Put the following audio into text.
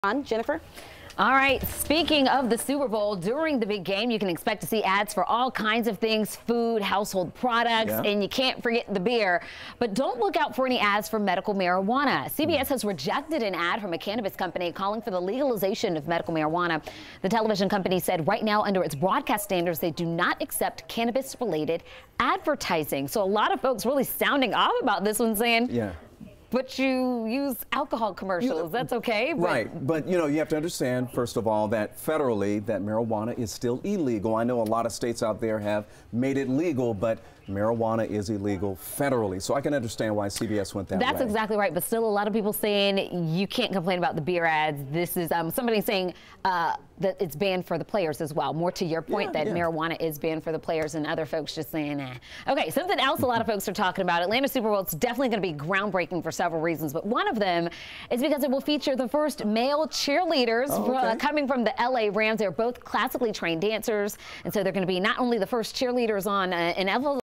On, Jennifer. All right, speaking of the Super Bowl, during the big game, you can expect to see ads for all kinds of things, food, household products, and you can't forget the beer. But don't look out for any ads for medical marijuana. CBS has rejected an ad from a cannabis company calling for the legalization of medical marijuana. The television company said right now, under its broadcast standards, they do not accept cannabis-related advertising. So a lot of folks really sounding off about this one, saying, but you use alcohol commercials. That's okay. But right. But, you have to understand, first of all, that federally, that marijuana is still illegal. I know a lot of states out there have made it legal, but marijuana is illegal federally. So I can understand why CBS went that way. That's exactly right. But still a lot of people saying you can't complain about the beer ads. This is somebody saying that it's banned for the players as well. More to your point that marijuana is banned for the players, and other folks just saying, nah. Okay, something else a lot of folks are talking about. Atlanta Super Bowl is definitely going to be groundbreaking for several reasons, but one of them is because it will feature the first male cheerleaders coming from the LA Rams. They're both classically trained dancers, and so they're going to be not only the first cheerleaders on an